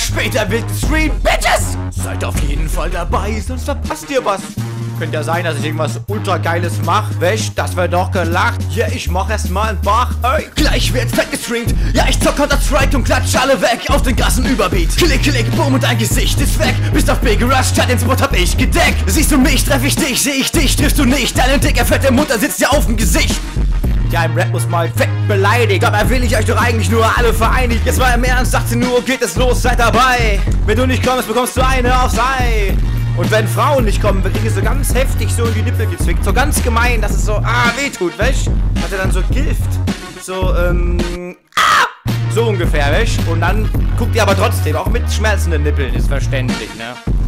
später wird gestreamt, Bitches! Seid auf jeden Fall dabei, sonst verpasst ihr was. Könnte ja sein, dass ich irgendwas ultra geiles mach. Wäsch, das wär doch gelacht. Ja, ich mach erstmal einen Bach. Ey, gleich wird fett gestreamt. Ja, ich zock Counter-Strike und klatsch alle weg auf den Gassen Überbeat. Klick, klick, boom und dein Gesicht ist weg. Bist auf B gerusht, statt den Spot hab ich gedeckt. Siehst du mich, treff ich dich, seh ich dich, triffst du nicht. Deine dicke, fette Mutter sitzt dir auf dem Gesicht. Ja, im Rap muss mal fett beleidigt. Dabei will ich euch doch eigentlich nur alle vereinigen. Jetzt mal im Ernst, 18 Uhr geht es los, seid dabei. Wenn du nicht kommst, bekommst du eine aufs Ei. Und wenn Frauen nicht kommen, wir kriegen so ganz heftig so in die Nippel gezwickt. So ganz gemein, dass es so, wehtut, weißt? Hat er dann so Gift. So, so ungefähr, weißt? Und dann guckt ihr aber trotzdem, auch mit schmerzenden Nippeln, ist verständlich, ne?